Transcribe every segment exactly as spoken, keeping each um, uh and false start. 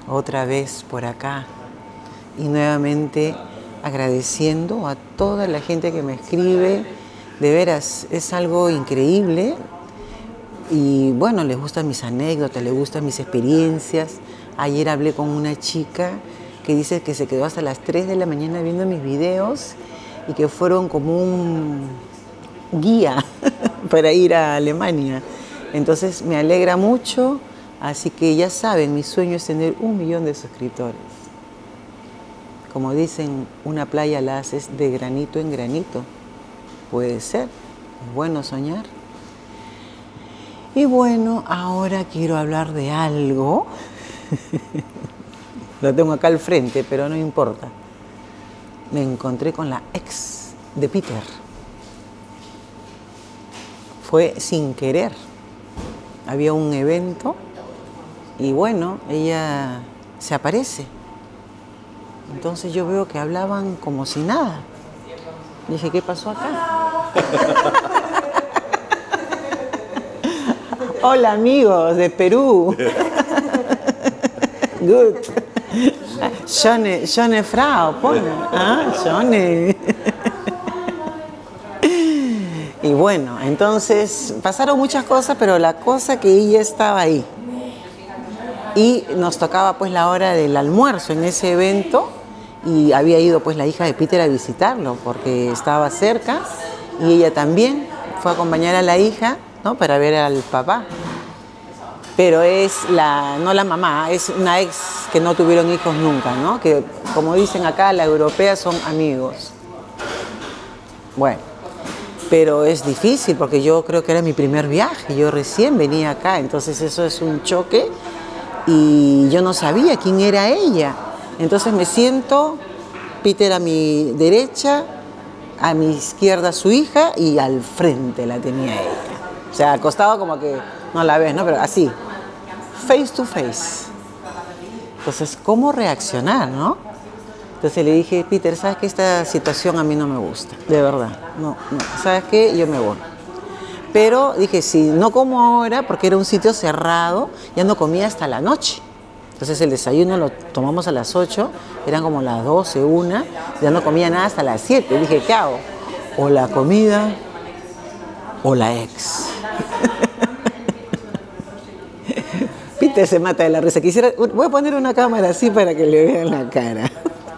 otra vez por acá y nuevamente agradeciendo a toda la gente que me escribe. De veras, es algo increíble y bueno, les gustan mis anécdotas, les gustan mis experiencias. Ayer hablé con una chica que dice que se quedó hasta las tres de la mañana viendo mis videos y que fueron como un guía para ir a Alemania. Entonces me alegra mucho, así que ya saben, mi sueño es tener un millón de suscriptores. Como dicen, una playa la haces de granito en granito. Puede ser, es bueno soñar. Y bueno, ahora quiero hablar de algo. Lo tengo acá al frente, pero no importa. Me encontré con la ex de Peter. Fue sin querer. Había un evento y bueno, ella se aparece. Entonces yo veo que hablaban como si nada. Dije, ¿qué pasó acá? Hola amigos de Perú. Good. Johnny, Johnny Frau, pone. Ah, Johnny. Y bueno, entonces pasaron muchas cosas, pero la cosa que ella estaba ahí. Y nos tocaba pues la hora del almuerzo en ese evento y había ido pues la hija de Peter a visitarlo porque estaba cerca y ella también fue a acompañar a la hija, ¿no? Para ver al papá. Pero es la, no la mamá, es una ex que no tuvieron hijos nunca, ¿no? Que como dicen acá, las europeas son amigos. Bueno, pero es difícil porque yo creo que era mi primer viaje, yo recién venía acá, entonces eso es un choque y yo no sabía quién era ella. Entonces me siento, Peter a mi derecha, a mi izquierda su hija y al frente la tenía ella. O sea, acostado como que no la ves, ¿no? Pero así, face to face. Entonces, ¿cómo reaccionar, no? Entonces le dije, Peter, ¿sabes qué? Esta situación a mí no me gusta, de verdad. No, no, ¿sabes qué? Yo me voy. Pero dije, si no como ahora, porque era un sitio cerrado, ya no comía hasta la noche. Entonces el desayuno lo tomamos a las ocho, eran como las doce, una, ya no comía nada hasta las siete. Dije, ¿qué hago? O la comida o la ex. Peter se mata de la risa. Quisiera, voy a poner una cámara así para que le vean la cara.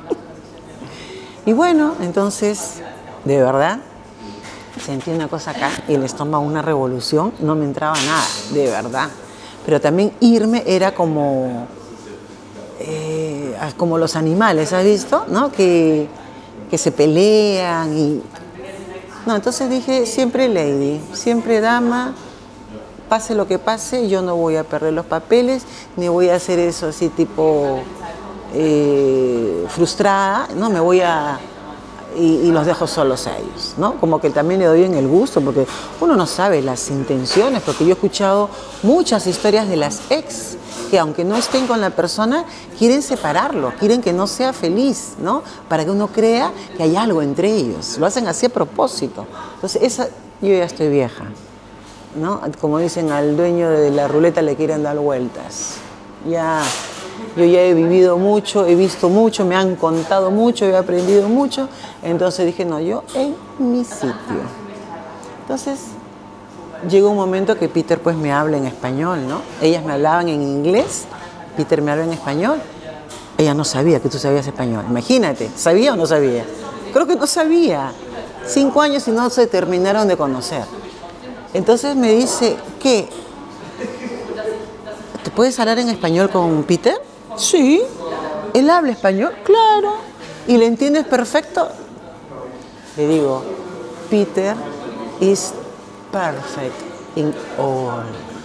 Y bueno, entonces, de verdad, sentí una cosa acá y el estómago una revolución, no me entraba nada, de verdad. Pero también irme era como, eh, como los animales, ¿has visto? ¿No? Que, que se pelean y... No, entonces dije, siempre lady, siempre dama, pase lo que pase, yo no voy a perder los papeles, ni voy a hacer eso así tipo eh, frustrada, no, me voy a... Y, y los dejo solos a ellos, ¿no? Como que también le doy en el gusto, porque uno no sabe las intenciones, porque yo he escuchado muchas historias de las ex, que aunque no estén con la persona, quieren separarlo, quieren que no sea feliz, ¿no? Para que uno crea que hay algo entre ellos, lo hacen así a propósito. Entonces, esa, yo ya estoy vieja, ¿no? Como dicen, al dueño de la ruleta le quieren dar vueltas. Ya... Yo ya he vivido mucho, he visto mucho, me han contado mucho, he aprendido mucho. Entonces dije, no, yo en mi sitio. Entonces llegó un momento que Peter pues me habla en español, ¿no? Ellas me hablaban en inglés, Peter me habla en español. Ella no sabía que tú sabías español. Imagínate, ¿sabía o no sabía? Creo que no sabía. Cinco años y no se terminaron de conocer. Entonces me dice, ¿qué? ¿Te puedes hablar en español con Peter? Sí. ¿Él habla español? Claro. ¿Y le entiendes perfecto? Le digo, Peter is perfect in all.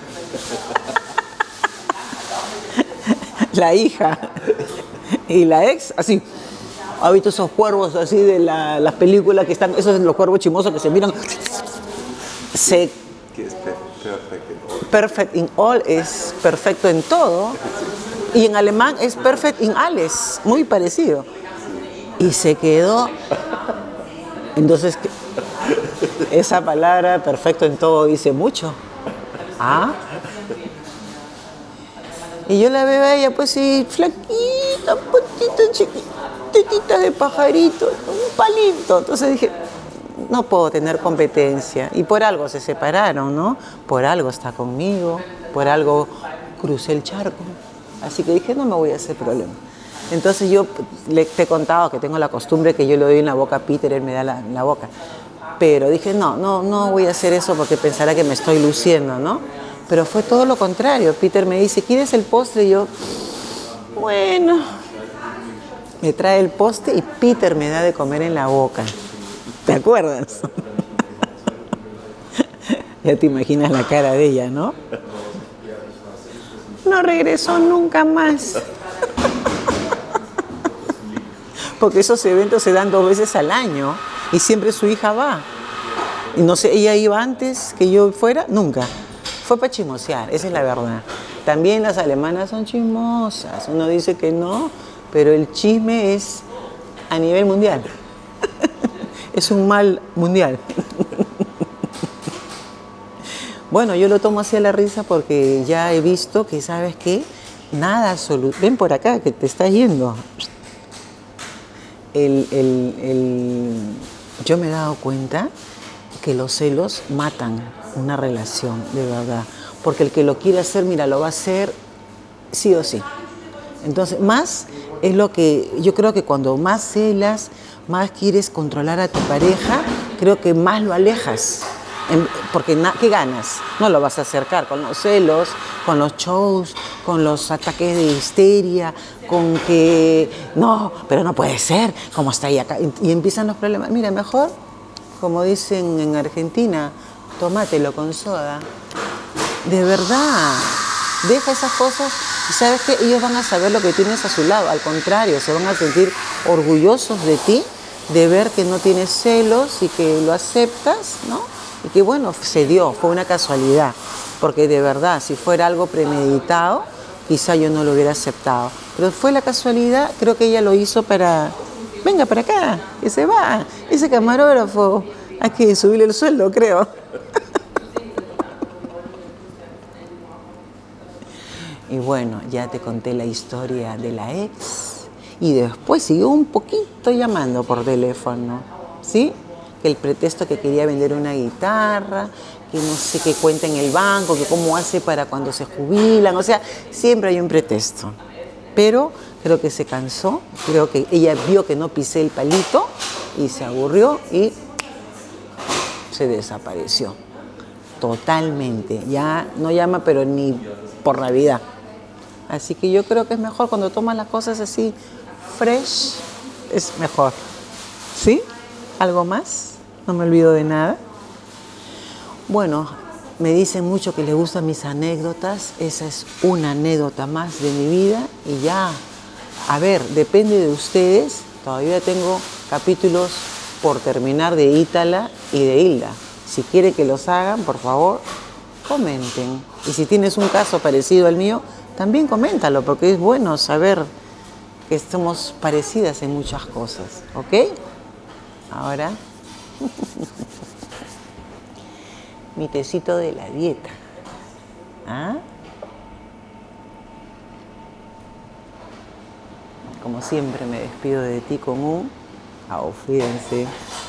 La hija y la ex, así. ¿Ha visto esos cuervos así de la, las películas que están, esos son los cuervos chimosos que se miran? Se... ¿Qué es perfect in all? Perfect in all es perfecto en todo. Y en alemán es perfect in alles, muy parecido. Y se quedó. Entonces, esa palabra perfecto en todo dice mucho. ¿Ah? Y yo la veo a ella, pues sí, flaquita, potita, chiquitita de pajarito, un palito. Entonces dije, no puedo tener competencia. Y por algo se separaron, ¿no? Por algo está conmigo, por algo crucé el charco. Así que dije, no me voy a hacer problema. Entonces yo le, te he contado que tengo la costumbre que yo le doy en la boca a Peter, él me da la, en la boca. Pero dije, no, no, no voy a hacer eso porque pensará que me estoy luciendo, ¿no? Pero fue todo lo contrario. Peter me dice, ¿quieres el postre? Y yo, bueno. Me trae el postre y Peter me da de comer en la boca. ¿Te acuerdas? Ya te imaginas la cara de ella, ¿no? No regresó nunca más. Porque esos eventos se dan dos veces al año y siempre su hija va. Y no sé, ella iba antes que yo fuera, nunca. Fue para chismosear, esa es la verdad. También las alemanas son chismosas. Uno dice que no, pero el chisme es a nivel mundial. Es un mal mundial. Bueno, yo lo tomo así a la risa porque ya he visto que, ¿sabes qué? Nada absoluto. Ven por acá, que te estás yendo. El, el, el... Yo me he dado cuenta que los celos matan una relación, de verdad. Porque el que lo quiere hacer, mira, lo va a hacer sí o sí. Entonces, más es lo que... Yo creo que cuando más celas, más quieres controlar a tu pareja, creo que más lo alejas. Porque, ¿qué ganas? No lo vas a acercar con los celos, con los shows, con los ataques de histeria, con que no, pero no puede ser, como está ahí acá. Y empiezan los problemas. Mira, mejor, como dicen en Argentina, tómatelo con soda. De verdad, deja esas cosas y sabes que ellos van a saber lo que tienes a su lado. Al contrario, se van a sentir orgullosos de ti, de ver que no tienes celos y que lo aceptas, ¿no? Y que bueno, se dio, fue una casualidad, porque de verdad, si fuera algo premeditado, quizá yo no lo hubiera aceptado. Pero fue la casualidad, creo que ella lo hizo para, venga para acá, que se va, ese camarógrafo, hay que subirle el sueldo, creo. Y bueno, ya te conté la historia de la ex, y después siguió un poquito llamando por teléfono, ¿sí? Que el pretexto que quería vender una guitarra, que no sé qué cuenta en el banco, que cómo hace para cuando se jubilan, o sea, siempre hay un pretexto. Pero creo que se cansó, creo que ella vio que no pisé el palito y se aburrió y se desapareció totalmente. Ya no llama, pero ni por Navidad. Así que yo creo que es mejor cuando tomas las cosas así, fresh, es mejor. ¿Sí? ¿Algo más? No me olvido de nada. Bueno, me dicen mucho que les gustan mis anécdotas. Esa es una anécdota más de mi vida. Y ya, a ver, depende de ustedes. Todavía tengo capítulos por terminar de Ítala y de Hilda. Si quieren que los hagan, por favor, comenten. Y si tienes un caso parecido al mío, también coméntalo, porque es bueno saber que somos parecidas en muchas cosas. ¿Ok? Ahora, mi tecito de la dieta. ¿Ah? Como siempre me despido de ti con un auf Wiedersehen.